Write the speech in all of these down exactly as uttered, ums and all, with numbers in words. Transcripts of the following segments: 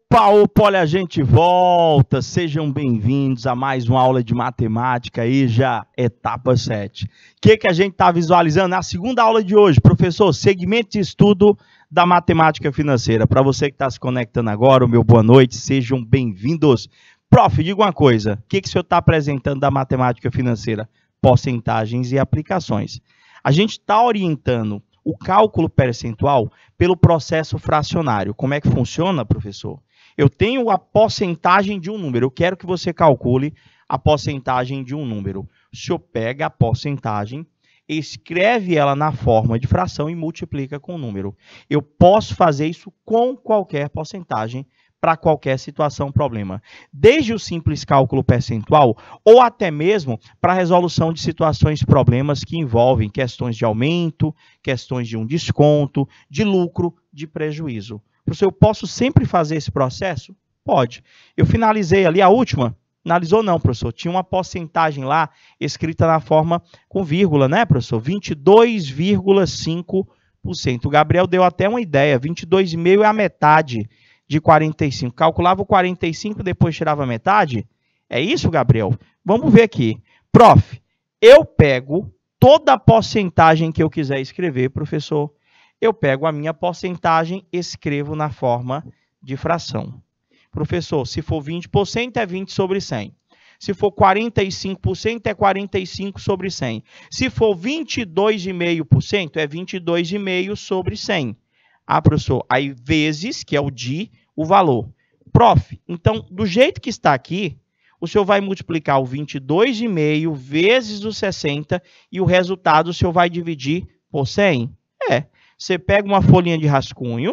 Opa, opa, olha, a gente volta. Sejam bem-vindos a mais uma aula de matemática aí, já etapa sete. O que, que a gente está visualizando na segunda aula de hoje, professor? Segmento de estudo da matemática financeira. Para você que está se conectando agora, o meu boa noite, sejam bem-vindos. Prof, diga uma coisa, o que, que o senhor está apresentando da matemática financeira? Porcentagens e aplicações. A gente está orientando o cálculo percentual pelo processo fracionário. Como é que funciona, professor? Eu tenho a porcentagem de um número. Eu quero que você calcule a porcentagem de um número. O senhor pega a porcentagem, escreve ela na forma de fração e multiplica com o número. Eu posso fazer isso com qualquer porcentagem, para qualquer situação, problema. Desde o simples cálculo percentual, ou até mesmo para a resolução de situações, problemas que envolvem questões de aumento, questões de um desconto, de lucro, de prejuízo. Professor, eu posso sempre fazer esse processo? Pode. Eu finalizei ali a última? Finalizou não, professor. Tinha uma porcentagem lá escrita na forma com vírgula, né, professor? vinte e dois vírgula cinco por cento. O Gabriel deu até uma ideia. vinte e dois vírgula cinco por cento é a metade de quarenta e cinco. Calculava o quarenta e cinco, depois tirava a metade? É isso, Gabriel? Vamos ver aqui. Prof, eu pego toda a porcentagem que eu quiser escrever, professor. Eu pego a minha porcentagem, escrevo na forma de fração. Professor, se for vinte por cento, é vinte sobre cem. Se for quarenta e cinco por cento, é quarenta e cinco sobre cem. Se for vinte e dois vírgula cinco por cento, é vinte e dois vírgula cinco sobre cem. Ah, professor, aí vezes, que é o de, o valor. Prof, então, do jeito que está aqui, o senhor vai multiplicar o vinte e dois vírgula cinco vezes o sessenta e o resultado o senhor vai dividir por cem? É. Você pega uma folhinha de rascunho.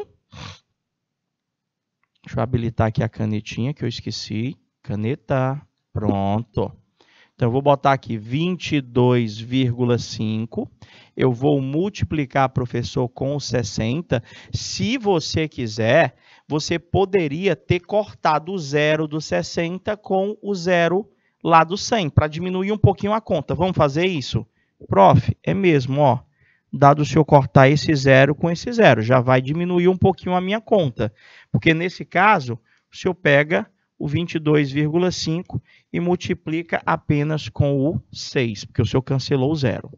Deixa eu habilitar aqui a canetinha que eu esqueci. Caneta. Pronto. Então, eu vou botar aqui vinte e dois vírgula cinco. Eu vou multiplicar, professor, com o sessenta. Se você quiser, você poderia ter cortado o zero do sessenta com o zero lá do cem, para diminuir um pouquinho a conta. Vamos fazer isso? Prof, é mesmo, ó. Dado o senhor cortar esse zero com esse zero, já vai diminuir um pouquinho a minha conta. Porque, nesse caso, o senhor pega o vinte e dois vírgula cinco e multiplica apenas com o seis, porque o senhor cancelou o zero.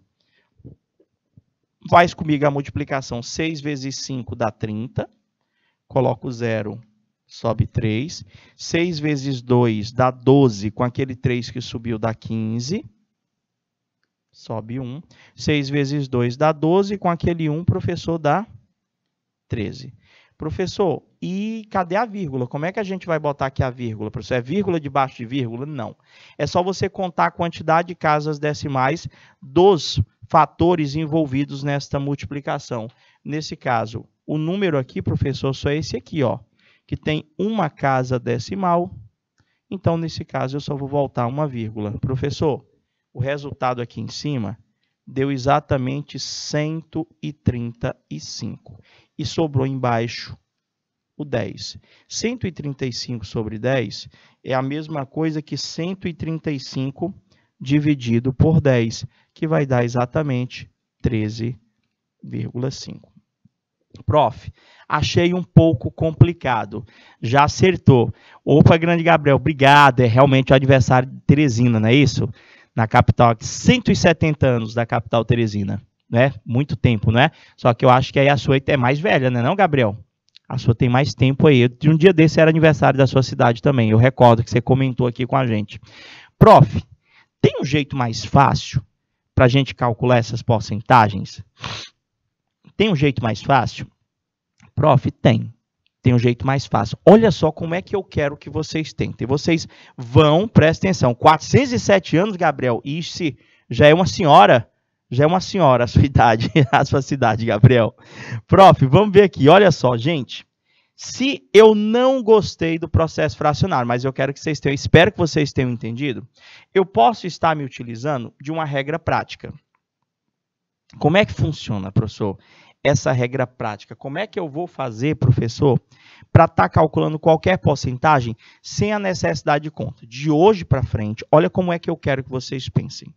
Faz comigo a multiplicação. seis vezes cinco dá trinta. Coloca o zero, sobe três. seis vezes dois dá doze, com aquele três que subiu dá quinze. Sobe um. seis vezes dois dá doze, com aquele um, professor, dá treze. Professor, e cadê a vírgula? Como é que a gente vai botar aqui a vírgula? Professor, é vírgula debaixo de vírgula? Não. É só você contar a quantidade de casas decimais dos fatores envolvidos nesta multiplicação. Nesse caso, o número aqui, professor, só é esse aqui, ó, que tem uma casa decimal. Então, nesse caso, eu só vou voltar uma vírgula. Professor, o resultado aqui em cima deu exatamente cento e trinta e cinco. E sobrou embaixo o dez. cento e trinta e cinco sobre dez é a mesma coisa que cento e trinta e cinco dividido por dez, que vai dar exatamente treze vírgula cinco. Prof, achei um pouco complicado. Já acertou. Opa, grande Gabriel, obrigado. É realmente o adversário de Teresina, não é isso? Na capital, cento e setenta anos da capital Teresina, né? Muito tempo, né? Só que eu acho que aí a sua é mais velha, né, não, Gabriel? A sua tem mais tempo aí. De um dia desse era aniversário da sua cidade também. Eu recordo que você comentou aqui com a gente. Prof, tem um jeito mais fácil para a gente calcular essas porcentagens? Tem um jeito mais fácil? Prof, tem. Tem um jeito mais fácil. Olha só como é que eu quero que vocês tentem. Vocês vão, presta atenção, quatrocentos e sete anos, Gabriel, isso já é uma senhora, já é uma senhora a sua idade, a sua cidade, Gabriel. Prof, vamos ver aqui, olha só, gente. Se eu não gostei do processo fracionário, mas eu quero que vocês tenham, espero que vocês tenham entendido, eu posso estar me utilizando de uma regra prática. Como é que funciona, professor? Essa regra prática. Como é que eu vou fazer, professor, para estar calculando qualquer porcentagem sem a necessidade de conta? De hoje para frente, olha como é que eu quero que vocês pensem.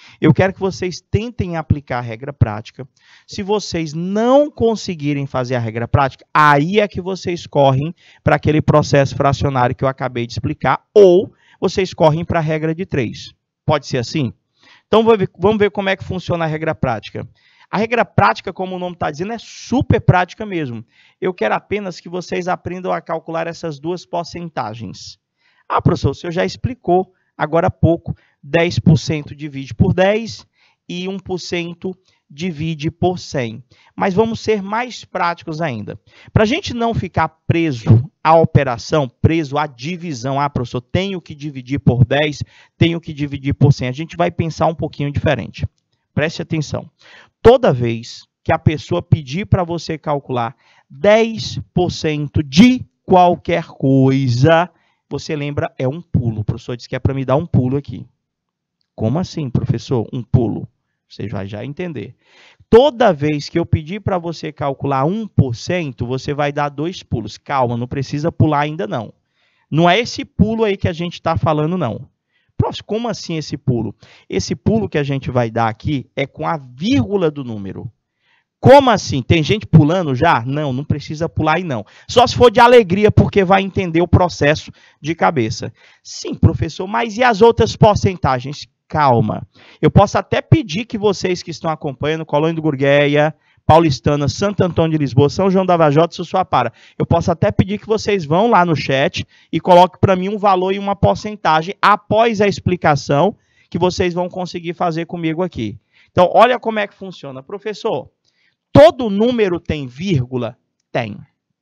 Eu quero que vocês tentem aplicar a regra prática. Se vocês não conseguirem fazer a regra prática, aí é que vocês correm para aquele processo fracionário que eu acabei de explicar, ou vocês correm para a regra de três. Pode ser assim? Então, vamos ver como é que funciona a regra prática. A regra prática, como o nome está dizendo, é super prática mesmo. Eu quero apenas que vocês aprendam a calcular essas duas porcentagens. Ah, professor, o senhor já explicou agora há pouco. dez por cento divide por dez e um por cento divide por cem. Mas vamos ser mais práticos ainda. Para a gente não ficar preso à operação, preso à divisão. Ah, professor, tenho que dividir por dez, tenho que dividir por cem. A gente vai pensar um pouquinho diferente. Preste atenção. Toda vez que a pessoa pedir para você calcular dez por cento de qualquer coisa, você lembra, é um pulo. O professor disse que é para me dar um pulo aqui. Como assim, professor? Um pulo. Você vai já entender. Toda vez que eu pedir para você calcular um por cento, você vai dar dois pulos. Calma, não precisa pular ainda não. Não é esse pulo aí que a gente está falando, não. Prof, como assim esse pulo? Esse pulo que a gente vai dar aqui é com a vírgula do número. Como assim? Tem gente pulando já? Não, não precisa pular aí não. Só se for de alegria, porque vai entender o processo de cabeça. Sim, professor, mas e as outras porcentagens? Calma. Eu posso até pedir que vocês que estão acompanhando, Colônia do Gurgueia, Paulistana, Santo Antônio de Lisboa, São João da Vajota, Sussuapara, eu posso até pedir que vocês vão lá no chat e coloquem para mim um valor e uma porcentagem após a explicação que vocês vão conseguir fazer comigo aqui. Então, olha como é que funciona. Professor, todo número tem vírgula? Tem.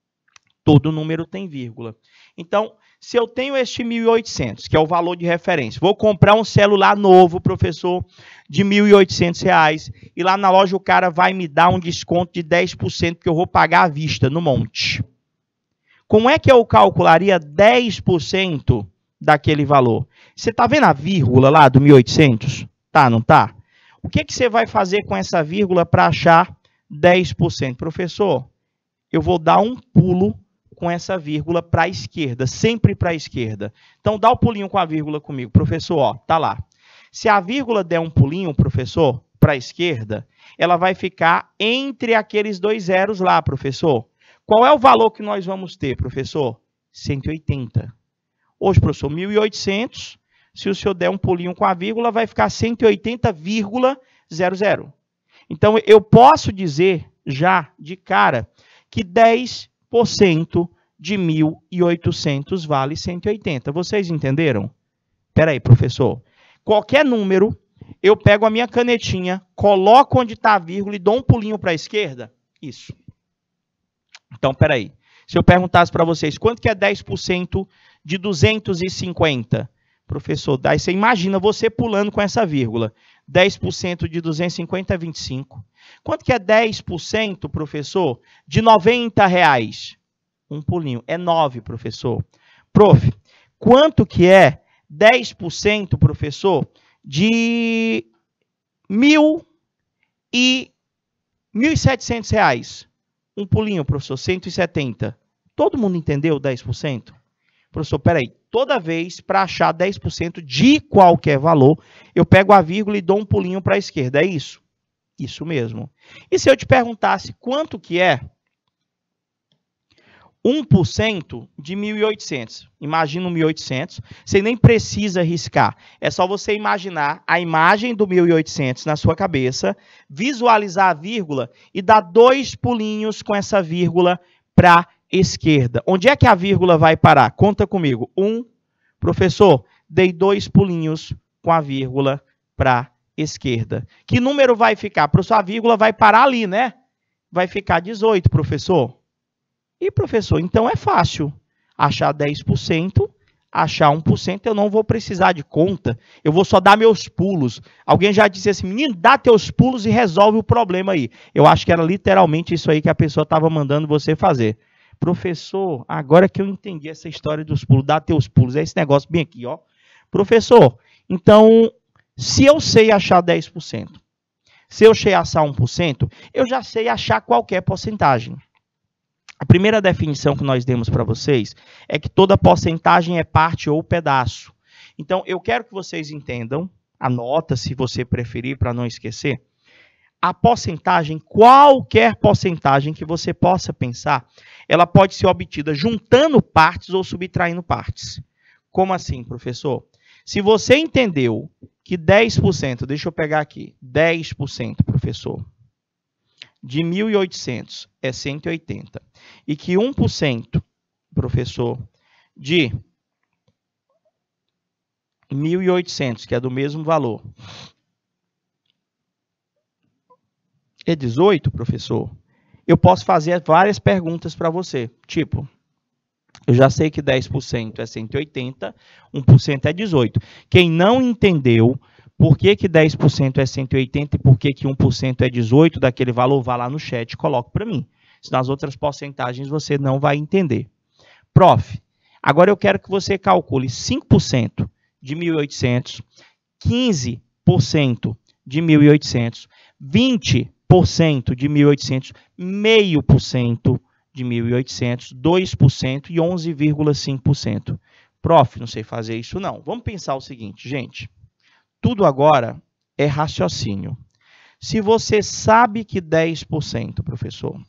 Todo número tem vírgula. Então, se eu tenho este mil e oitocentos, que é o valor de referência, vou comprar um celular novo, professor, de mil e oitocentos reais, e lá na loja o cara vai me dar um desconto de dez por cento que eu vou pagar à vista, no monte. Como é que eu calcularia dez por cento daquele valor? Você está vendo a vírgula lá do mil e oitocentos? Tá, não tá? O que, que você vai fazer com essa vírgula para achar dez por cento? Professor, eu vou dar um pulo com essa vírgula para a esquerda, sempre para a esquerda. Então, dá o pulinho com a vírgula comigo. Professor, ó, tá lá. Se a vírgula der um pulinho, professor, para a esquerda, ela vai ficar entre aqueles dois zeros lá, professor. Qual é o valor que nós vamos ter, professor? cento e oitenta. Hoje, professor, mil e oitocentos. Se o senhor der um pulinho com a vírgula, vai ficar cento e oitenta vírgula zero zero. Então, eu posso dizer já de cara que dez por cento de mil e oitocentos vale cento e oitenta. Vocês entenderam? Espera aí, professor. Qualquer número, eu pego a minha canetinha, coloco onde está a vírgula e dou um pulinho para a esquerda? Isso. Então, espera aí. Se eu perguntasse para vocês, quanto que é dez por cento de duzentos e cinquenta? Professor, daí você imagina você pulando com essa vírgula. dez por cento de duzentos e cinquenta é vinte e cinco. Quanto que é dez por cento, professor, de noventa reais? Um pulinho. É nove, professor. Prof, quanto que é dez por cento, professor, de mil e mil e setecentos reais? Um pulinho, professor, cento e setenta. Todo mundo entendeu dez por cento? Professor, peraí. Toda vez, para achar dez por cento de qualquer valor, eu pego a vírgula e dou um pulinho para a esquerda. É isso? Isso mesmo. E se eu te perguntasse quanto que é um por cento de mil e oitocentos? Imagina mil e oitocentos. Você nem precisa riscar. É só você imaginar a imagem do mil e oitocentos na sua cabeça, visualizar a vírgula e dar dois pulinhos com essa vírgula para a esquerda. Onde é que a vírgula vai parar? Conta comigo. Um. Professor, dei dois pulinhos com a vírgula para a esquerda. Que número vai ficar? Professor, a vírgula vai parar ali, né? Vai ficar dezoito, professor. E, professor, então é fácil. Achar dez por cento, achar um por cento, eu não vou precisar de conta. Eu vou só dar meus pulos. Alguém já disse assim, menino, dá teus pulos e resolve o problema aí. Eu acho que era literalmente isso aí que a pessoa estava mandando você fazer. Professor, agora que eu entendi essa história dos pulos, dá teus pulos, é esse negócio bem aqui, ó. Professor, então... Se eu sei achar dez por cento, se eu sei achar um por cento, eu já sei achar qualquer porcentagem. A primeira definição que nós demos para vocês é que toda porcentagem é parte ou pedaço. Então, eu quero que vocês entendam Anota se você preferir para não esquecer. A porcentagem, qualquer porcentagem que você possa pensar, ela pode ser obtida juntando partes ou subtraindo partes. Como assim, professor? Se você entendeu que dez por cento, deixa eu pegar aqui, dez por cento, professor, de mil e oitocentos é cento e oitenta, e que um por cento, professor, de mil e oitocentos, que é do mesmo valor, é dezoito, professor, eu posso fazer várias perguntas para você, tipo, eu já sei que dez por cento é cento e oitenta, um por cento é dezoito. Quem não entendeu por que, que dez por cento é cento e oitenta e por que, que um por cento é dezoito daquele valor, vá lá no chat e coloque para mim. Se nas outras porcentagens você não vai entender. Prof, agora eu quero que você calcule cinco por cento de mil e oitocentos, quinze por cento de mil e oitocentos, vinte por cento de mil e oitocentos, meio por cento de mil e oitocentos, dois por cento e onze vírgula cinco por cento. Prof, não sei fazer isso não. Vamos pensar o seguinte, gente. Tudo agora é raciocínio. Se você sabe que dez por cento, professor,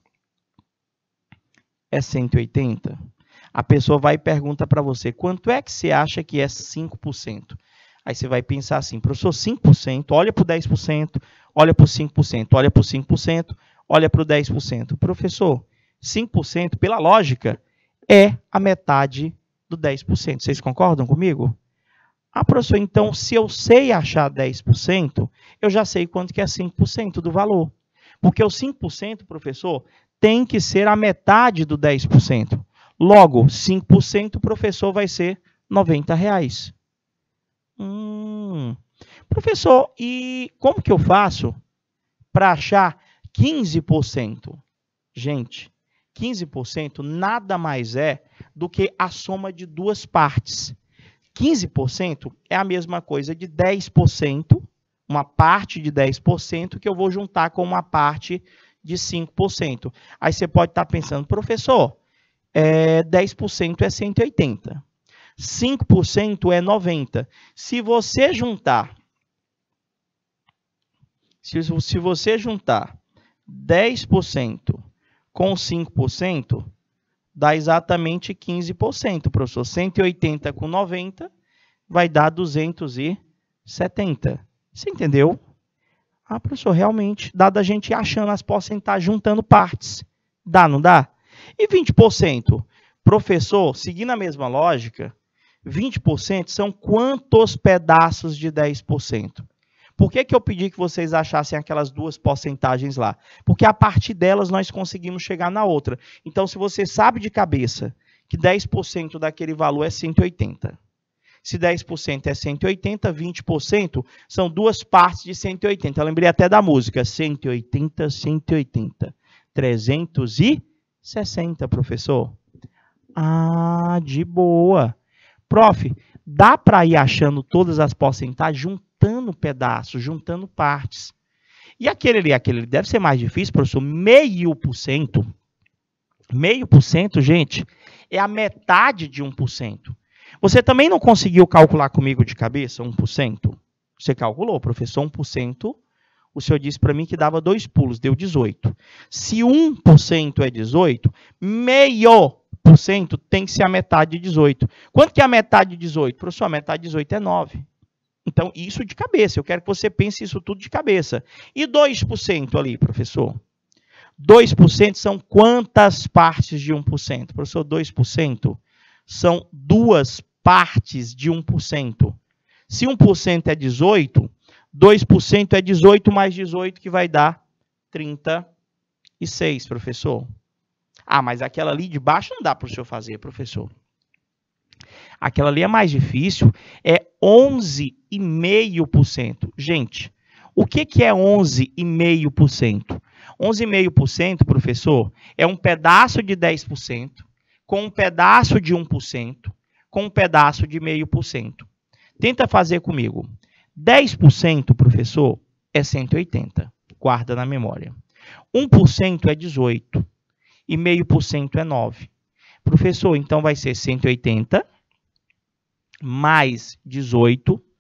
é cento e oitenta, a pessoa vai e pergunta para você, quanto é que você acha que é cinco por cento? Aí você vai pensar assim, professor, cinco por cento, olha para o dez por cento, olha para o cinco por cento, olha para o cinco por cento, olha para o dez por cento. Professor, cinco por cento, pela lógica, é a metade do dez por cento. Vocês concordam comigo? Ah, professor, então, se eu sei achar dez por cento, eu já sei quanto que é cinco por cento do valor. Porque o cinco por cento, professor, tem que ser a metade do dez por cento. Logo, cinco por cento, professor, vai ser noventa reais. Hum. Professor, e como que eu faço para achar quinze por cento? Gente, quinze por cento nada mais é do que a soma de duas partes. quinze por cento é a mesma coisa de dez por cento, uma parte de dez por cento que eu vou juntar com uma parte de cinco por cento. Aí você pode estar pensando, professor, é, dez por cento é cento e oitenta. cinco por cento é noventa. Se você juntar, se, se você juntar dez por cento com cinco por cento, dá exatamente quinze por cento, professor. cento e oitenta com noventa vai dar duzentos e setenta. Você entendeu? Ah, professor, realmente, dá da gente ir achando as porcentagens, juntando partes. Dá, não dá? E vinte por cento? Professor, seguindo a mesma lógica, vinte por cento são quantos pedaços de dez por cento? Por que que eu pedi que vocês achassem aquelas duas porcentagens lá? Porque a partir delas nós conseguimos chegar na outra. Então, se você sabe de cabeça que dez por cento daquele valor é cento e oitenta. Se dez por cento é cento e oitenta, vinte por cento são duas partes de cento e oitenta. Eu lembrei até da música. cento e oitenta, cento e oitenta. trezentos e sessenta, professor. Ah, de boa. Prof, dá para ir achando todas as porcentagens juntando pedaços, juntando partes. E aquele ali, aquele ali deve ser mais difícil, professor. Meio por cento. Meio por cento, gente, é a metade de um por cento. Você também não conseguiu calcular comigo de cabeça um por cento? Você calculou, professor, um por cento. O senhor disse para mim que dava dois pulos, deu dezoito. Se um por cento é dezoito, meio por cento tem que ser a metade de dezoito. Quanto que é a metade de dezoito? Professor, a metade de dezoito é nove. Então, isso de cabeça. Eu quero que você pense isso tudo de cabeça. E dois por cento ali, professor? dois por cento são quantas partes de um por cento? Professor, dois por cento são duas partes de um por cento. Se um por cento é dezoito, dois por cento é dezoito mais dezoito, que vai dar trinta e seis, professor. Ah, mas aquela ali de baixo não dá para o senhor fazer, professor. Aquela ali é mais difícil, é onze vírgula cinco por cento. Gente, o que, que é onze vírgula cinco por cento? onze vírgula cinco por cento, professor, é um pedaço de dez por cento, com um pedaço de um por cento, com um pedaço de zero vírgula cinco por cento. Tenta fazer comigo. dez por cento, professor, é cento e oitenta. Guarda na memória. um por cento é dezoito. E zero vírgula cinco por cento é nove. Professor, então vai ser cento e oitenta mais dezoito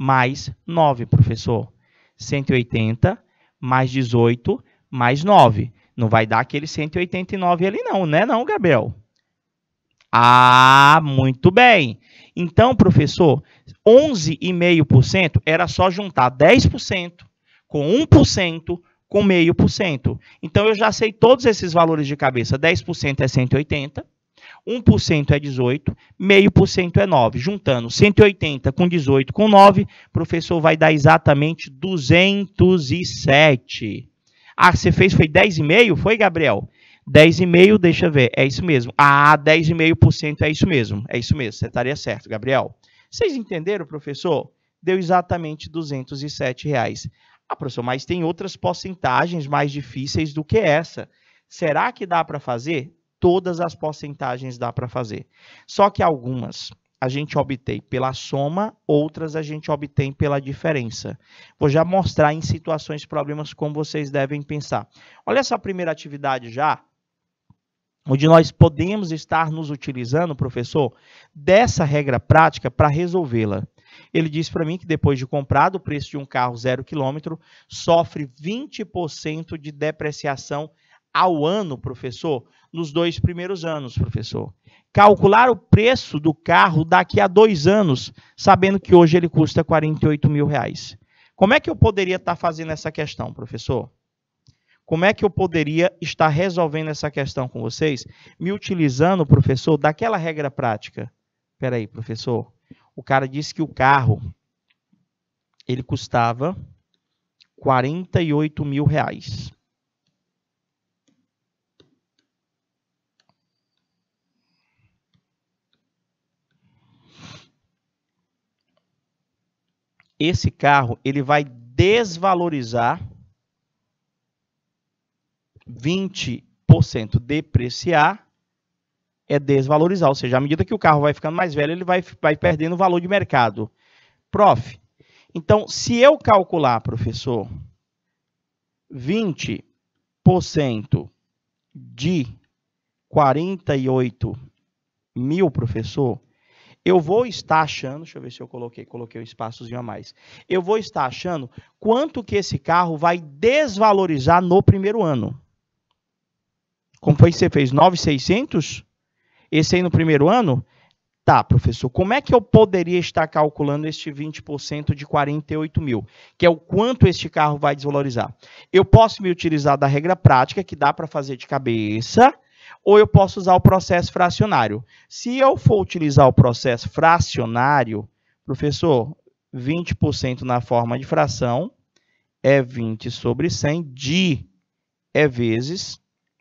mais nove, professor. cento e oitenta mais dezoito mais nove. Não vai dar aquele cento e oitenta e nove ali não, né não, Gabriel? Ah, muito bem. Então, professor, onze vírgula cinco por cento era só juntar dez por cento com um por cento com zero vírgula cinco por cento. Então, eu já sei todos esses valores de cabeça. dez por cento é cento e oitenta, um por cento é dezoito, zero vírgula cinco por cento é nove. Juntando cento e oitenta com dezoito com nove, professor, vai dar exatamente duzentos e sete. Ah, você fez foi dez vírgula cinco? Foi, Gabriel? dez vírgula cinco, deixa eu ver, é isso mesmo. Ah, dez vírgula cinco por cento é isso mesmo. É isso mesmo, você estaria certo, Gabriel. Vocês entenderam, professor? Deu exatamente duzentos e sete reais. Ah, professor, mas tem outras porcentagens mais difíceis do que essa. Será que dá para fazer? Todas as porcentagens dá para fazer. Só que algumas a gente obtém pela soma, outras a gente obtém pela diferença. Vou já mostrar em situações, problemas, como vocês devem pensar. Olha essa primeira atividade já, onde nós podemos estar nos utilizando, professor, dessa regra prática para resolvê-la. Ele diz para mim que depois de comprado, o preço de um carro zero quilômetro sofre vinte por cento de depreciação ao ano, professor, nos dois primeiros anos, professor. Calcular o preço do carro daqui a dois anos, sabendo que hoje ele custa quarenta e oito mil reais. Como é que eu poderia estar fazendo essa questão, professor? Como é que eu poderia estar resolvendo essa questão com vocês? Me utilizando, professor, daquela regra prática. Espera aí, professor. O cara disse que o carro, ele custava quarenta e oito mil reais. Esse carro, ele vai desvalorizar vinte por cento. Depreciar é desvalorizar, ou seja, à medida que o carro vai ficando mais velho, ele vai, vai perdendo o valor de mercado. Prof, então, se eu calcular, professor, vinte por cento de quarenta e oito mil, professor, eu vou estar achando, deixa eu ver se eu coloquei, coloquei um espaçozinho a mais. Eu vou estar achando quanto que esse carro vai desvalorizar no primeiro ano. Como foi que você fez? nove mil e seiscentos? Esse aí no primeiro ano? Tá, professor. Como é que eu poderia estar calculando este vinte por cento de quarenta e oito mil? Que é o quanto este carro vai desvalorizar. Eu posso me utilizar da regra prática, que dá para fazer de cabeça, ou eu posso usar o processo fracionário. Se eu for utilizar o processo fracionário, professor, vinte por cento na forma de fração é vinte sobre cem, de é vezes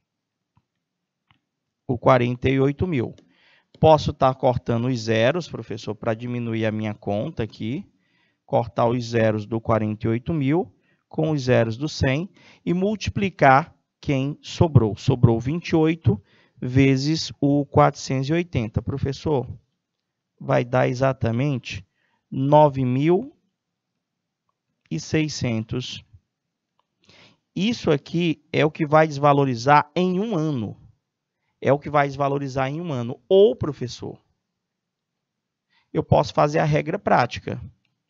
o quarenta e oito mil. Posso estar cortando os zeros, professor, para diminuir a minha conta aqui. Cortar os zeros do quarenta e oito mil com os zeros do cem e multiplicar quem sobrou. Sobrou vinte e oito vezes o quatrocentos e oitenta. Professor, vai dar exatamente nove mil e seiscentos. Isso aqui é o que vai desvalorizar em um ano. É o que vai desvalorizar em um ano. Ou, professor, eu posso fazer a regra prática.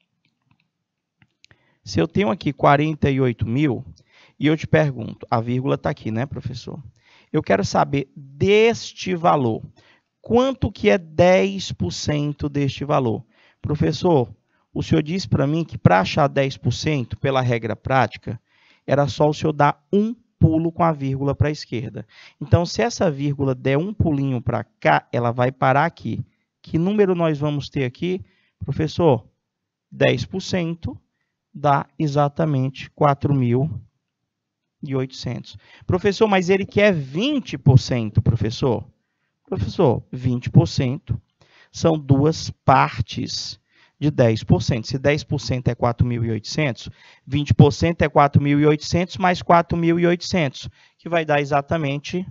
Se eu tenho aqui quarenta e oito mil, e eu te pergunto, a vírgula está aqui, né, professor? Eu quero saber deste valor. Quanto que é dez por cento deste valor? Professor, o senhor disse para mim que para achar dez por cento, pela regra prática, era só o senhor dar um pulo com a vírgula para a esquerda. Então, se essa vírgula der um pulinho para cá, ela vai parar aqui. Que número nós vamos ter aqui? Professor, dez por cento dá exatamente quatro mil e oitocentos. Professor, mas ele quer vinte por cento, professor. Professor, vinte por cento são duas partes de dez por cento. Se dez por cento é quatro mil e oitocentos, vinte por cento é quatro mil e oitocentos mais quatro mil e oitocentos, que vai dar exatamente...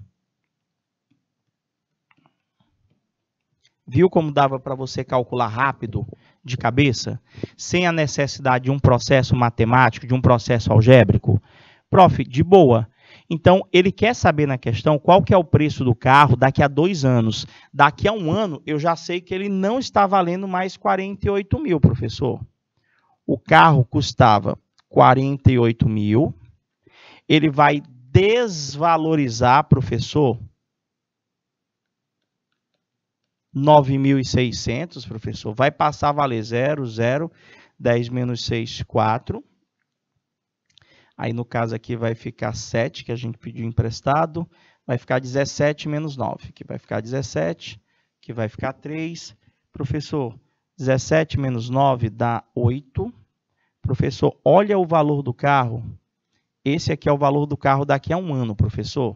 Viu como dava para você calcular rápido, de cabeça, sem a necessidade de um processo matemático, de um processo algébrico? Prof, de boa. Então, ele quer saber na questão qual que é o preço do carro daqui a dois anos. Daqui a um ano, eu já sei que ele não está valendo mais quarenta e oito mil, professor. O carro custava quarenta e oito mil. Ele vai desvalorizar, professor, nove mil e seiscentos, professor. Vai passar a valer zero, zero, dez menos seis, quatro. Aí, no caso aqui, vai ficar sete, que a gente pediu emprestado. Vai ficar dezessete menos nove, que vai ficar dezessete, que vai ficar três. Professor, dezessete menos nove dá oito. Professor, olha o valor do carro. Esse aqui é o valor do carro daqui a um ano, professor.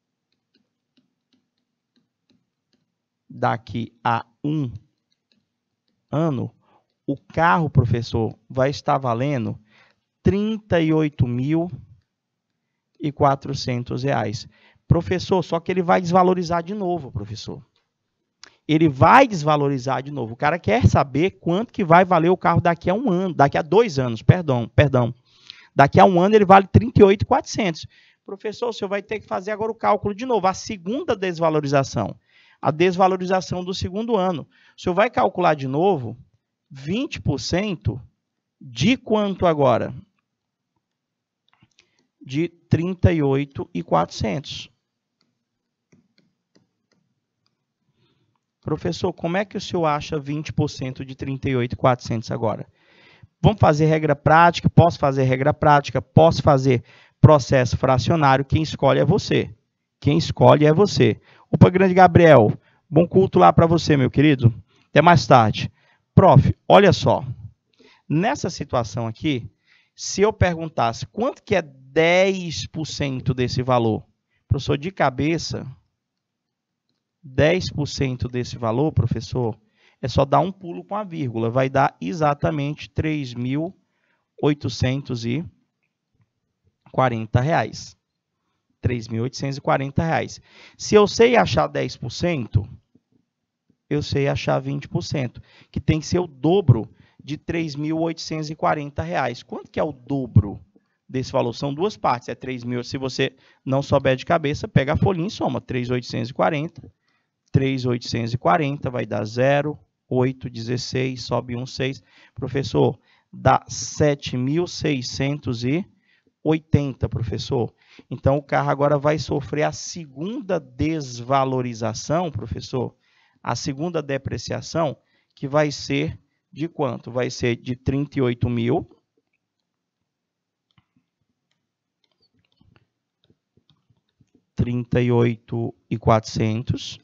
Daqui a um ano, o carro, professor, vai estar valendo trinta e oito mil e quatrocentos reais. Professor, só que ele vai desvalorizar de novo, professor. Ele vai desvalorizar de novo. O cara quer saber quanto que vai valer o carro daqui a um ano, daqui a dois anos, perdão, perdão. Daqui a um ano ele vale trinta e oito mil e quatrocentos. Professor, o senhor vai ter que fazer agora o cálculo de novo, a segunda desvalorização. A desvalorização do segundo ano. O senhor vai calcular de novo vinte por cento de quanto agora? De trinta e oito mil e quatrocentos. Professor, como é que o senhor acha vinte por cento de trinta e oito mil e quatrocentos agora? Vamos fazer regra prática? Posso fazer regra prática? Posso fazer processo fracionário? Quem escolhe é você. Quem escolhe é você. Opa, grande Gabriel. Bom culto lá para você, meu querido. Até mais tarde. Prof, olha só. Nessa situação aqui, se eu perguntasse quanto que é dez por cento desse valor? Professor, de cabeça, dez por cento desse valor, professor, é só dar um pulo com a vírgula. Vai dar exatamente três mil oitocentos e quarenta reais. três mil oitocentos e quarenta reais. Se eu sei achar dez por cento, eu sei achar vinte por cento, que tem que ser o dobro de três mil oitocentos e quarenta reais. Quanto que é o dobro desse valor? São duas partes, é três mil. Se você não souber de cabeça, pega a folhinha e soma. três mil oitocentos e quarenta, três mil oitocentos e quarenta vai dar zero, oito, dezesseis, sobe um, seis. Professor, dá sete mil seiscentos e oitenta, professor. Então, o carro agora vai sofrer a segunda desvalorização, professor, a segunda depreciação, que vai ser de quanto? Vai ser de trinta e oito mil. trinta e oito mil e quatrocentos.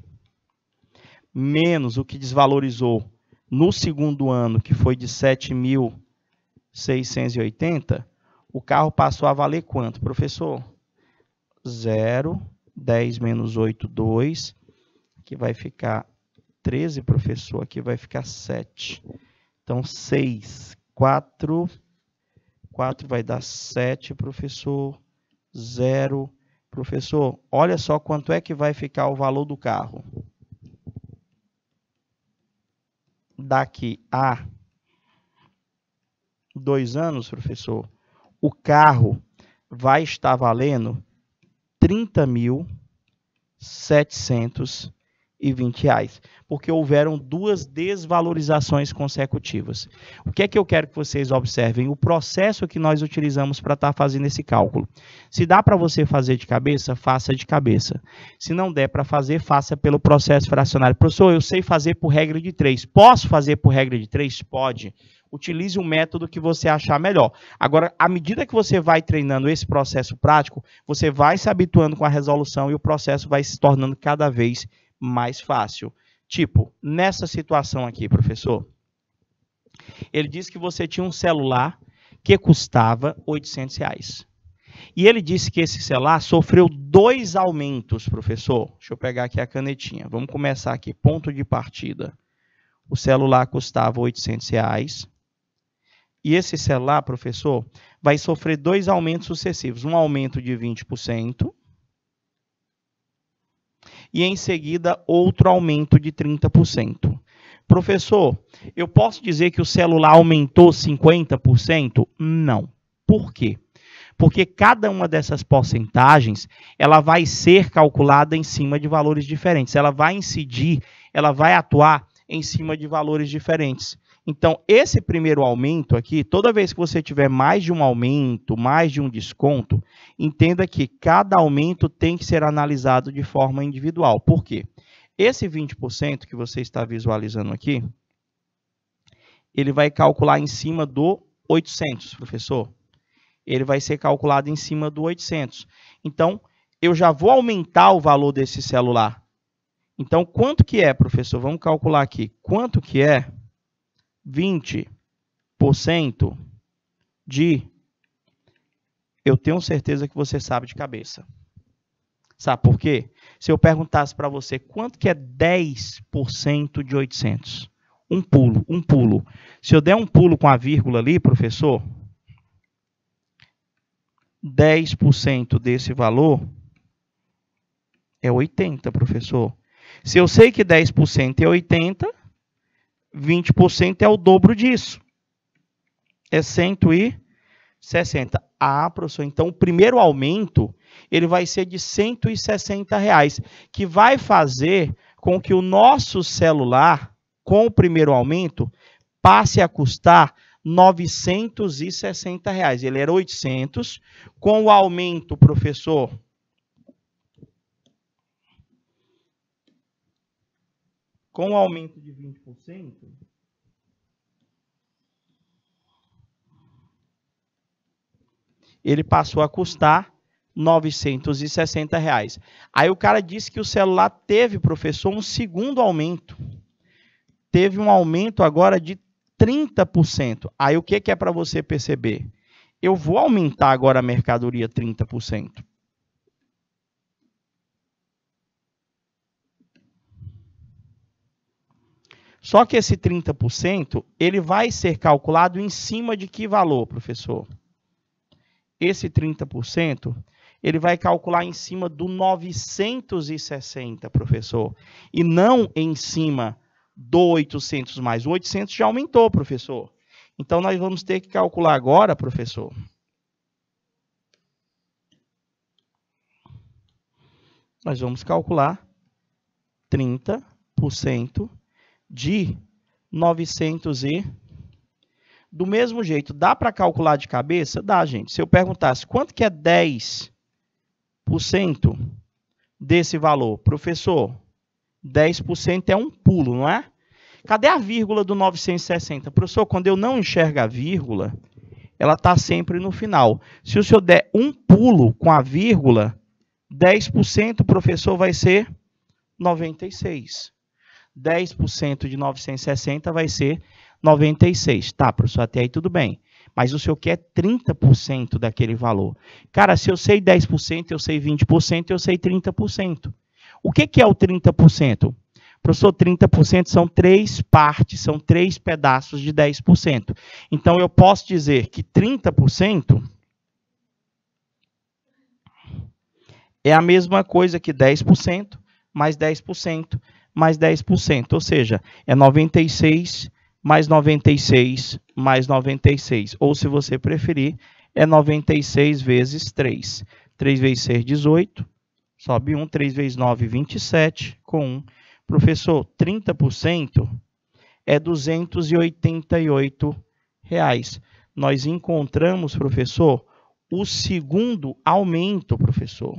Menos o que desvalorizou no segundo ano, que foi de sete mil seiscentos e oitenta. O carro passou a valer quanto, professor? zero, dez menos oito, dois. Aqui vai ficar treze, professor. Aqui vai ficar sete. Então, seis, quatro. quatro vai dar sete, professor. zero. Professor, olha só quanto é que vai ficar o valor do carro. Daqui a dois anos, professor, o carro vai estar valendo trinta mil setecentos e vinte reais, porque houveram duas desvalorizações consecutivas. O que é que eu quero que vocês observem? O processo que nós utilizamos para estar fazendo esse cálculo. Se dá para você fazer de cabeça, faça de cabeça. Se não der para fazer, faça pelo processo fracionário. Professor, eu sei fazer por regra de três. Posso fazer por regra de três? Pode. Utilize o método que você achar melhor. Agora, à medida que você vai treinando esse processo prático, você vai se habituando com a resolução e o processo vai se tornando cada vez mais fácil. Tipo, nessa situação aqui, professor, ele disse que você tinha um celular que custava oitocentos reais. E ele disse que esse celular sofreu dois aumentos, professor. Deixa eu pegar aqui a canetinha. Vamos começar aqui. Ponto de partida. O celular custava oitocentos reais. E esse celular, professor, vai sofrer dois aumentos sucessivos. Um aumento de vinte por cento. E, em seguida, outro aumento de trinta por cento. Professor, eu posso dizer que o celular aumentou cinquenta por cento? Não. Por quê? Porque cada uma dessas porcentagens, ela vai ser calculada em cima de valores diferentes. Ela vai incidir, ela vai atuar em cima de valores diferentes. Então, esse primeiro aumento aqui, toda vez que você tiver mais de um aumento, mais de um desconto, entenda que cada aumento tem que ser analisado de forma individual. Por quê? Esse vinte por cento que você está visualizando aqui, ele vai calcular em cima do oitocentos, professor. Ele vai ser calculado em cima do oitocentos. Então, eu já vou aumentar o valor desse celular. Então, quanto que é, professor? Vamos calcular aqui. Quanto que é vinte por cento de... Eu tenho certeza que você sabe de cabeça. Sabe por quê? Se eu perguntasse para você quanto que é dez por cento de oitocentos? Um pulo, um pulo. Se eu der um pulo com a vírgula ali, professor, dez por cento desse valor é oitenta, professor. Se eu sei que dez por cento é oitenta, vinte por cento é o dobro disso. É cento e sessenta. Ah, professor, então o primeiro aumento ele vai ser de cento e sessenta reais, que vai fazer com que o nosso celular, com o primeiro aumento, passe a custar novecentos e sessenta reais. Ele era oitocentos, com o aumento, professor, com o aumento de vinte por cento, ele passou a custar novecentos e sessenta reais. Aí o cara disse que o celular teve, professor, um segundo aumento. Teve um aumento agora de trinta por cento. Aí o que, que é para você perceber? Eu vou aumentar agora a mercadoria trinta por cento. Só que esse trinta por cento, ele vai ser calculado em cima de que valor, professor? Esse trinta por cento, ele vai calcular em cima do novecentos e sessenta, professor. E não em cima do oitocentos mais. O oitocentos já aumentou, professor. Então, nós vamos ter que calcular agora, professor. Nós vamos calcular trinta por cento de novecentos e... Do mesmo jeito, dá para calcular de cabeça? Dá, gente. Se eu perguntasse quanto que é dez por cento desse valor? Professor, dez por cento é um pulo, não é? Cadê a vírgula do novecentos e sessenta? Professor, quando eu não enxergo a vírgula, ela está sempre no final. Se o senhor der um pulo com a vírgula, dez por cento, professor, vai ser noventa e seis. dez por cento de novecentos e sessenta vai ser noventa e seis. Tá, professor, até aí tudo bem. Mas o senhor quer trinta por cento daquele valor. Cara, se eu sei dez por cento, eu sei vinte por cento, eu sei trinta por cento. O que, que é o trinta por cento? Professor, trinta por cento são três partes, são três pedaços de dez por cento. Então, eu posso dizer que trinta por cento é a mesma coisa que dez por cento, mais dez por cento, mais dez por cento. Ou seja, é noventa e seis mais noventa e seis, mais noventa e seis. Ou, se você preferir, é noventa e seis vezes três. três vezes seis, dezoito. Sobe um. três vezes nove, vinte e sete. Com um. Professor, trinta por cento é duzentos e oitenta e oito reais. Nós encontramos, professor, o segundo aumento, professor.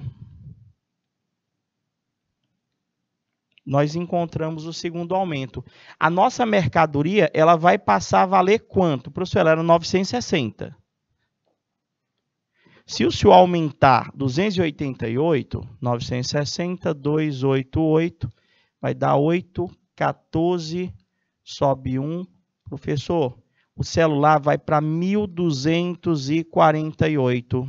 Nós encontramos o segundo aumento. A nossa mercadoria, ela vai passar a valer quanto? Professor, ela era novecentos e sessenta. Se o senhor aumentar duzentos e oitenta e oito, novecentos e sessenta, duzentos e oitenta e oito, vai dar oito, quatorze, sobe um. Professor, o celular vai para mil duzentos e quarenta e oito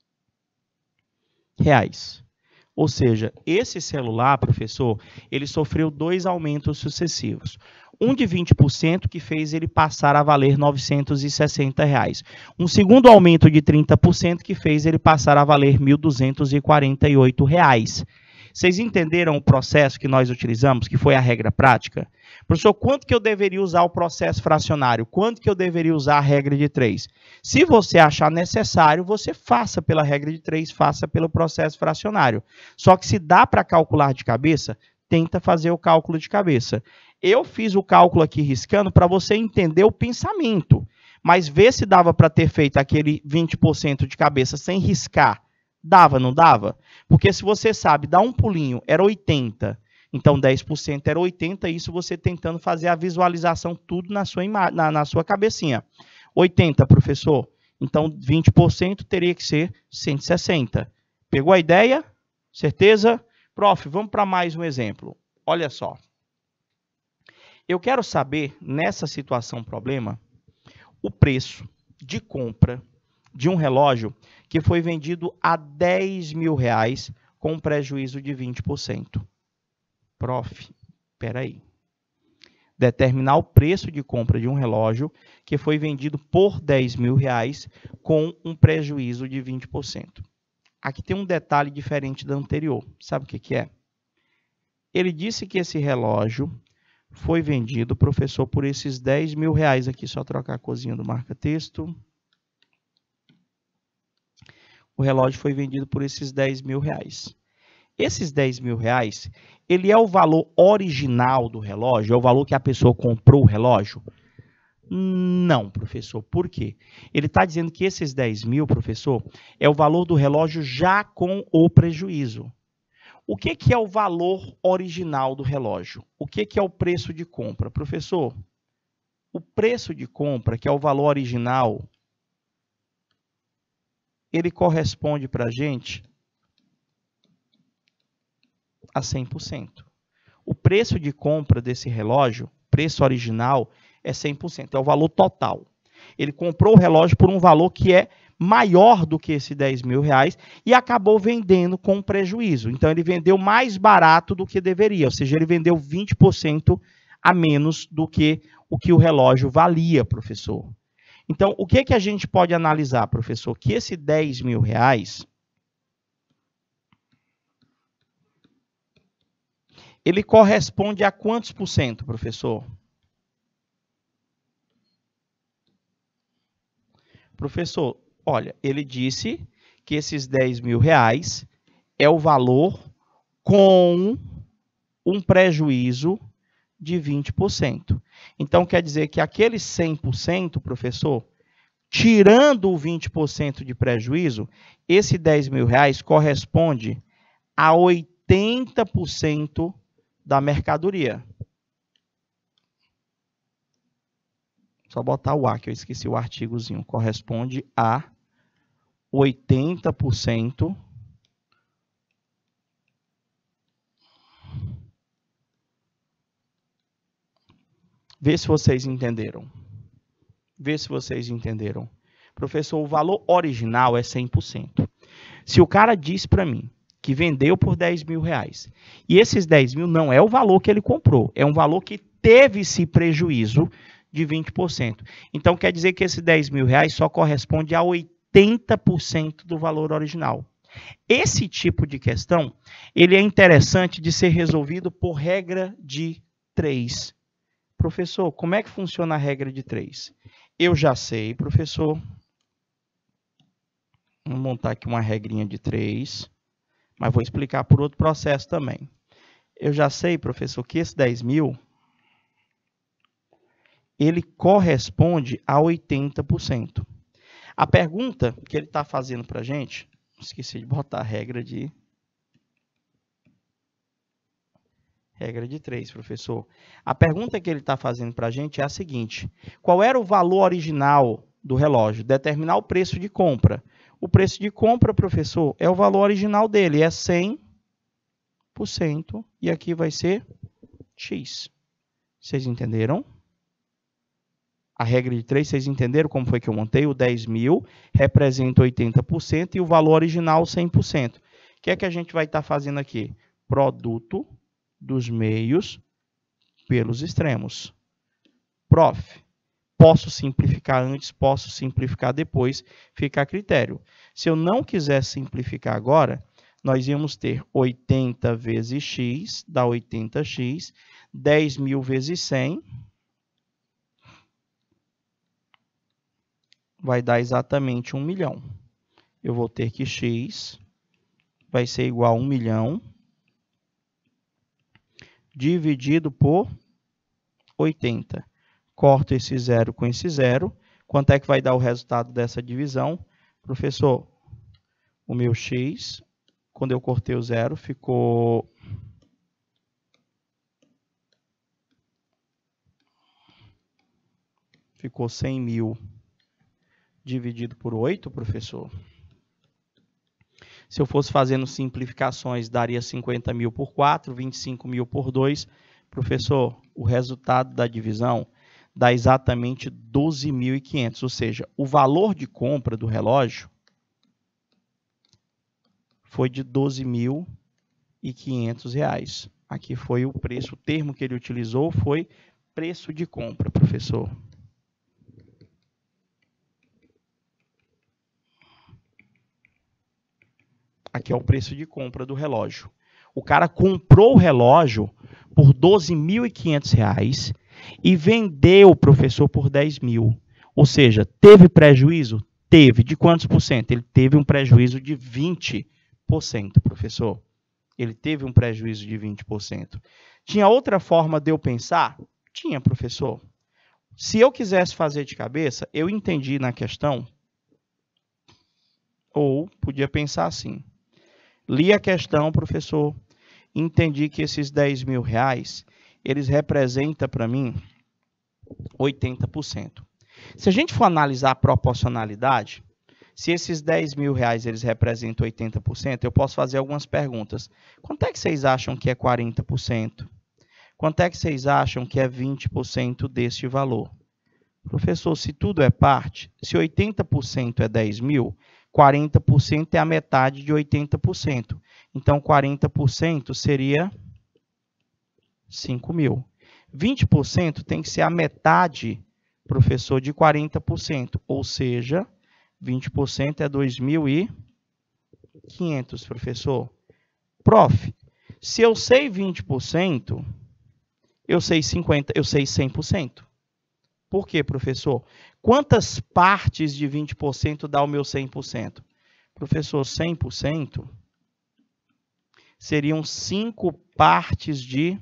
reais. Ou seja, esse celular, professor, ele sofreu dois aumentos sucessivos. Um de vinte por cento que fez ele passar a valer novecentos e sessenta reais. Um segundo aumento de trinta por cento que fez ele passar a valer mil duzentos e quarenta e oito reais. Vocês entenderam o processo que nós utilizamos, que foi a regra prática? Professor, quanto que eu deveria usar o processo fracionário? Quanto que eu deveria usar a regra de três? Se você achar necessário, você faça pela regra de três, faça pelo processo fracionário. Só que se dá para calcular de cabeça, tenta fazer o cálculo de cabeça. Eu fiz o cálculo aqui riscando para você entender o pensamento, mas ver se dava para ter feito aquele vinte por cento de cabeça sem riscar. Dava, não dava? Porque se você sabe, dá um pulinho, era oitenta, então dez por cento era oitenta, isso você tentando fazer a visualização tudo na sua, na, na sua cabecinha. oitenta, professor, então vinte por cento teria que ser cento e sessenta. Pegou a ideia? Certeza? Prof, vamos para mais um exemplo. Olha só. Eu quero saber, nessa situação problema, o preço de compra de um relógio que foi vendido a dez mil reais com um prejuízo de vinte por cento. Prof, espera aí. Determinar o preço de compra de um relógio que foi vendido por dez mil reais com um prejuízo de vinte por cento. Aqui tem um detalhe diferente do anterior. Sabe o que que é? Ele disse que esse relógio foi vendido, professor, por esses dez mil reais aqui. Só trocar a corzinha do marca-texto. O relógio foi vendido por esses dez mil reais. Esses dez mil reais, ele é o valor original do relógio? É o valor que a pessoa comprou o relógio? Não, professor. Por quê? Ele está dizendo que esses dez mil, professor, é o valor do relógio já com o prejuízo. O que, que é o valor original do relógio? O que, que é o preço de compra? Professor, o preço de compra, que é o valor original, ele corresponde para a gente a cem por cento. O preço de compra desse relógio, preço original, é cem por cento, é o valor total. Ele comprou o relógio por um valor que é maior do que esse dez mil reais e acabou vendendo com prejuízo. Então, ele vendeu mais barato do que deveria, ou seja, ele vendeu vinte por cento a menos do que o que o relógio valia, professor. Então, o que, que a gente pode analisar, professor? Que esse dez mil reais, ele corresponde a quantos por cento, professor? Professor, olha, ele disse que esses dez mil reais é o valor com um prejuízo de vinte por cento. Então, quer dizer que aquele cem por cento, professor, tirando o vinte por cento de prejuízo, esse dez mil reais corresponde a oitenta por cento da mercadoria. Só botar o A, que eu esqueci o artigozinho. Corresponde a oitenta por cento Vê se vocês entenderam. Vê se vocês entenderam. Professor, o valor original é cem por cento. Se o cara diz para mim que vendeu por dez mil reais, e esses dez mil não é o valor que ele comprou, é um valor que teve esse prejuízo de vinte por cento. Então, quer dizer que esse dez mil reais só corresponde a oitenta por cento do valor original. Esse tipo de questão, ele é interessante de ser resolvido por regra de três. Professor, como é que funciona a regra de três? Eu já sei, professor. Vou montar aqui uma regrinha de três, mas vou explicar por outro processo também. Eu já sei, professor, que esse dez mil, ele corresponde a oitenta por cento. A pergunta que ele está fazendo para a gente, esqueci de botar a regra de... Regra de três, professor. A pergunta que ele está fazendo para a gente é a seguinte: qual era o valor original do relógio? Determinar o preço de compra. O preço de compra, professor, é o valor original dele, é cem por cento, e aqui vai ser X. Vocês entenderam? A regra de três, vocês entenderam como foi que eu montei? O dez mil representa oitenta por cento e o valor original cem por cento. O que é que a gente vai estar fazendo aqui? Produto dos meios pelos extremos. Prof, posso simplificar antes, posso simplificar depois, fica a critério. Se eu não quiser simplificar agora, nós íamos ter oitenta vezes x, dá oitenta x, dez mil vezes cem, vai dar exatamente um milhão. Eu vou ter que x vai ser igual a um milhão, dividido por oitenta. Corto esse zero com esse zero. Quanto é que vai dar o resultado dessa divisão? Professor, o meu x, quando eu cortei o zero, ficou... Ficou cem mil dividido por oito, professor. Se eu fosse fazendo simplificações, daria cinquenta mil por quatro, vinte e cinco mil por dois. Professor, o resultado da divisão dá exatamente doze mil e quinhentos, ou seja, o valor de compra do relógio foi de doze mil e quinhentos reais. Aqui foi o preço, o termo que ele utilizou foi preço de compra, professor. Aqui é o preço de compra do relógio. O cara comprou o relógio por doze mil e quinhentos reais e vendeu o professor por dez mil. Ou seja, teve prejuízo? Teve. De quantos por cento? Ele teve um prejuízo de vinte por cento, professor. Ele teve um prejuízo de vinte por cento. Tinha outra forma de eu pensar? Tinha, professor. Se eu quisesse fazer de cabeça, eu entendi na questão, ou podia pensar assim. Li a questão, professor, entendi que esses dez mil reais, eles representam para mim oitenta por cento. Se a gente for analisar a proporcionalidade, se esses dez mil reais eles representam oitenta por cento, eu posso fazer algumas perguntas. Quanto é que vocês acham que é quarenta por cento? Quanto é que vocês acham que é vinte por cento deste valor? Professor, se tudo é parte, se oitenta por cento é dez mil, quarenta por cento é a metade de oitenta por cento. Então, quarenta por cento seria cinco mil. vinte por cento tem que ser a metade, professor, de quarenta por cento. Ou seja, vinte por cento é dois mil e quinhentos, professor. Prof, se eu sei vinte por cento, eu sei cinquenta por cento, eu sei cem por cento. Por quê, professor? Quantas partes de vinte por cento dá o meu cem por cento? Professor, cem por cento seriam cinco partes de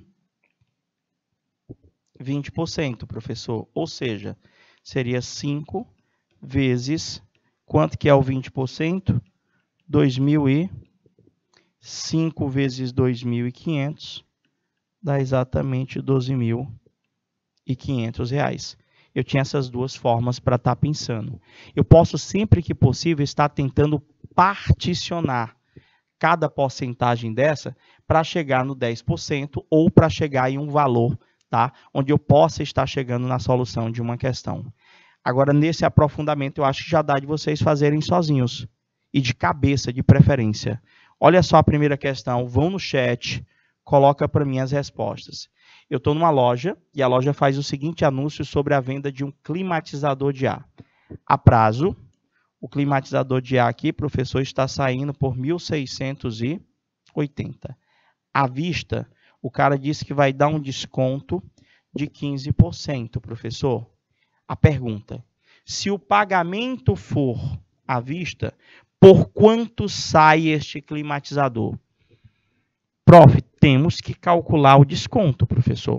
vinte por cento, professor. Ou seja, seria cinco vezes, quanto que é o vinte por cento? dois mil e cinco vezes dois mil e quinhentos dá exatamente doze mil e quinhentos reais. Eu tinha essas duas formas para estar pensando. Eu posso, sempre que possível, estar tentando particionar cada porcentagem dessa para chegar no dez por cento ou para chegar em um valor, tá? Onde eu possa estar chegando na solução de uma questão. Agora, nesse aprofundamento, eu acho que já dá de vocês fazerem sozinhos. E de cabeça, de preferência. Olha só a primeira questão. Vão no chat, coloca para mim as respostas. Eu estou numa loja e a loja faz o seguinte anúncio sobre a venda de um climatizador de ar. A prazo, o climatizador de ar aqui, professor, está saindo por mil seiscentos e oitenta. À vista, o cara disse que vai dar um desconto de quinze por cento, professor. A pergunta, se o pagamento for à vista, por quanto sai este climatizador? Prof, temos que calcular o desconto, professor.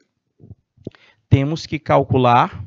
Temos que calcular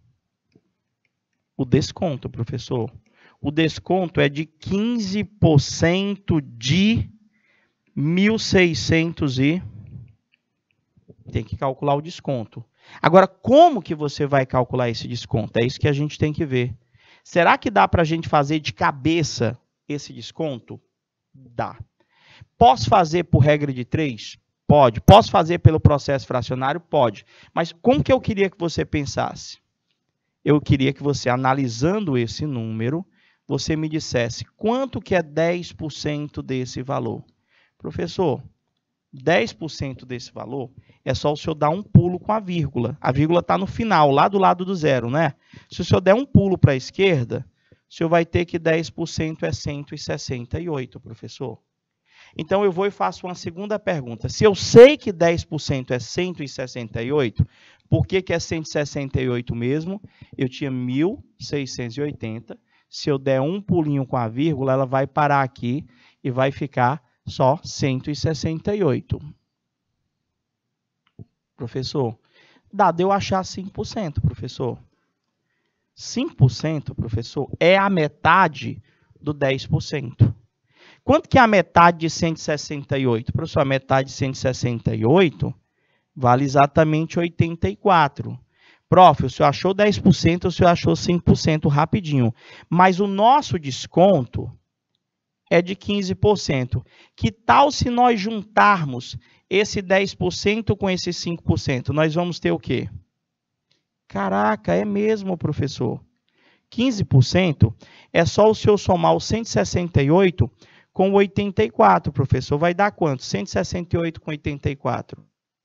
o desconto, professor. O desconto é de quinze por cento de mil e seiscentos e... Tem que calcular o desconto. Agora, como que você vai calcular esse desconto? É isso que a gente tem que ver. Será que dá para a gente fazer de cabeça esse desconto? Dá. Posso fazer por regra de três? Pode. Posso fazer pelo processo fracionário? Pode. Mas como que eu queria que você pensasse? Eu queria que você, analisando esse número, você me dissesse quanto que é dez por cento desse valor. Professor, dez por cento desse valor é só o senhor dar um pulo com a vírgula. A vírgula está no final, lá do lado do zero, né? Se o senhor der um pulo para a esquerda, o senhor vai ter que dez por cento é cento e sessenta e oito, professor. Então, eu vou e faço uma segunda pergunta. Se eu sei que dez por cento é cento e sessenta e oito, por que que é cento e sessenta e oito mesmo? Eu tinha mil seiscentos e oitenta. Se eu der um pulinho com a vírgula, ela vai parar aqui e vai ficar só cento e sessenta e oito. Professor, Dado eu achar cinco por cento, professor. cinco por cento, professor, é a metade do dez por cento. Quanto que é a metade de cento e sessenta e oito? Professor, a metade de cento e sessenta e oito vale exatamente oitenta e quatro. Prof, o senhor achou dez por cento, o senhor achou cinco por cento rapidinho. Mas o nosso desconto é de quinze por cento. Que tal se nós juntarmos esse dez por cento com esse cinco por cento? Nós vamos ter o quê? Caraca, é mesmo, professor. quinze por cento é só o senhor somar o cento e sessenta e oito com o oitenta e quatro, professor. Vai dar quanto? cento e sessenta e oito com oitenta e quatro.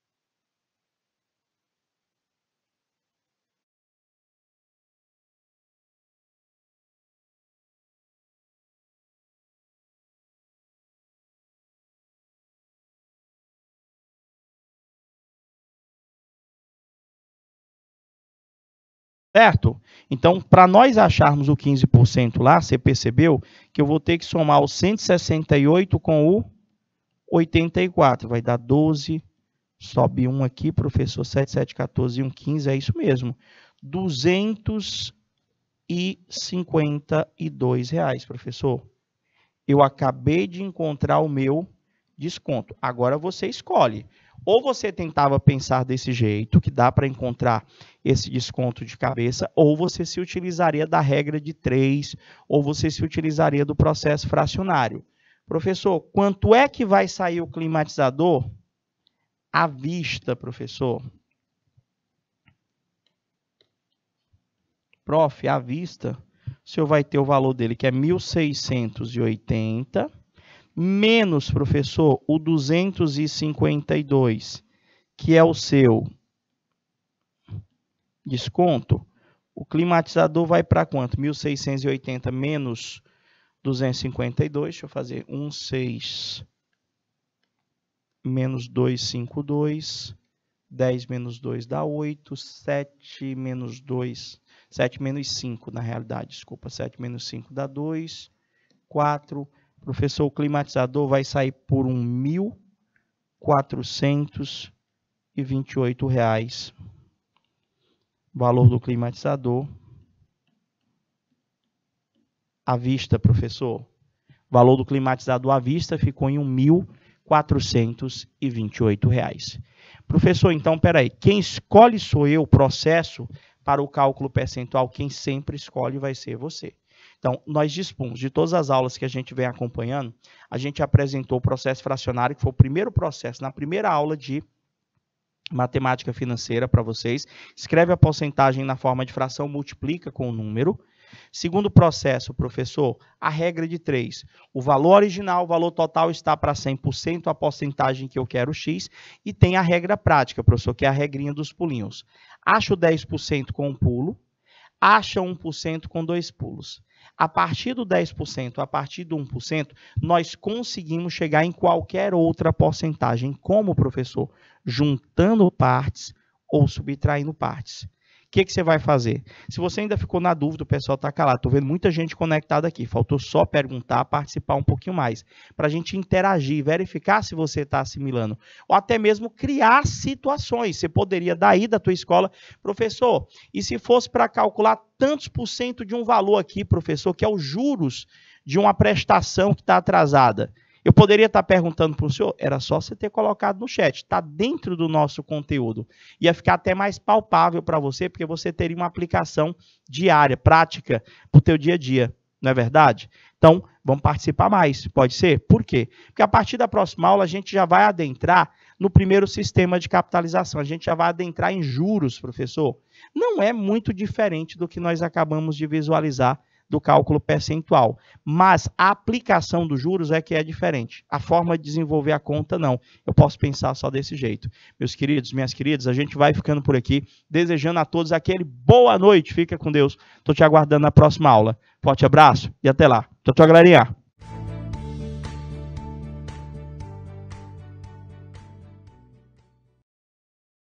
Certo? Então, para nós acharmos o quinze por cento lá, você percebeu que eu vou ter que somar o cento e sessenta e oito com o oitenta e quatro. Vai dar doze, sobe um aqui, professor, sete, sete, quatorze e um, quinze, é isso mesmo. duzentos e cinquenta e dois reais, professor. Eu acabei de encontrar o meu desconto. Agora você escolhe. Ou você tentava pensar desse jeito, que dá para encontrar esse desconto de cabeça, ou você se utilizaria da regra de três, ou você se utilizaria do processo fracionário. Professor, quanto é que vai sair o climatizador? À vista, professor. Prof, à vista, o senhor vai ter o valor dele, que é mil seiscentos e oitenta, menos, professor, o duzentos e cinquenta e dois, que é o seu desconto. O climatizador vai para quanto? mil seiscentos e oitenta menos duzentos e cinquenta e dois. Deixa eu fazer dezesseis menos duzentos e cinquenta e dois. dez menos dois dá oito. sete menos dois. sete menos cinco, na realidade. Desculpa. sete menos cinco dá dois. quatro. Professor, o climatizador vai sair por um mil quatrocentos e vinte e oito reais. Valor do climatizador. À vista, professor. Valor do climatizador à vista ficou em mil quatrocentos e vinte e oito reais. Professor, então, peraí. Quem escolhe sou eu, o processo para o cálculo percentual, quem sempre escolhe vai ser você. Então, nós dispomos de todas as aulas que a gente vem acompanhando, a gente apresentou o processo fracionário, que foi o primeiro processo, na primeira aula de matemática financeira para vocês. Escreve a porcentagem na forma de fração, multiplica com o número. Segundo processo, professor, a regra de três. O valor original, o valor total está para cem por cento, a porcentagem que eu quero X, e tem a regra prática, professor, que é a regrinha dos pulinhos. Acha o dez por cento com um pulo, acha um por cento com dois pulos. A partir do dez por cento, a partir do um por cento, nós conseguimos chegar em qualquer outra porcentagem. Como, professor? Juntando partes ou subtraindo partes. O que, que você vai fazer? Se você ainda ficou na dúvida, o pessoal está calado. Estou vendo muita gente conectada aqui. Faltou só perguntar, participar um pouquinho mais. Para a gente interagir, verificar se você está assimilando. Ou até mesmo criar situações. Você poderia, daí da tua escola, professor, e se fosse para calcular tantos por cento de um valor aqui, professor, que é os juros de uma prestação que está atrasada. Eu poderia estar perguntando para o senhor, era só você ter colocado no chat, está dentro do nosso conteúdo. Ia ficar até mais palpável para você, porque você teria uma aplicação diária, prática, para o teu dia a dia, não é verdade? Então, vamos participar mais, pode ser? Por quê? Porque a partir da próxima aula a gente já vai adentrar no primeiro sistema de capitalização, a gente já vai adentrar em juros, professor. Não é muito diferente do que nós acabamos de visualizar do cálculo percentual, mas a aplicação dos juros é que é diferente. A forma de desenvolver a conta, não. Eu posso pensar só desse jeito. Meus queridos, minhas queridas, a gente vai ficando por aqui, desejando a todos aquele boa noite. Fica com Deus. Estou te aguardando na próxima aula. Forte abraço e até lá. Tchau, tchau, galerinha.